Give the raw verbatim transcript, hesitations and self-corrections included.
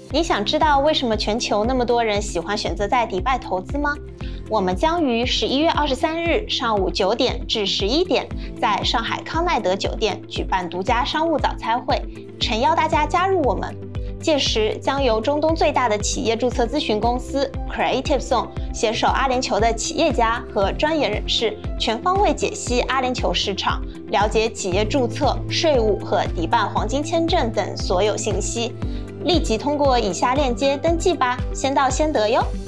你想知道为什么全球那么多人喜欢选择在迪拜投资吗？我们将于十一月二十三日上午九点至十一点，在上海康奈德酒店举办独家商务早餐会，诚邀大家加入我们。届时将由中东最大的企业注册咨询公司 Creative Zone 携手阿联酋的企业家和专业人士，全方位解析阿联酋市场，了解企业注册、税务和迪拜黄金签证等所有信息。立即通过以下链接登记吧，先到先得哟。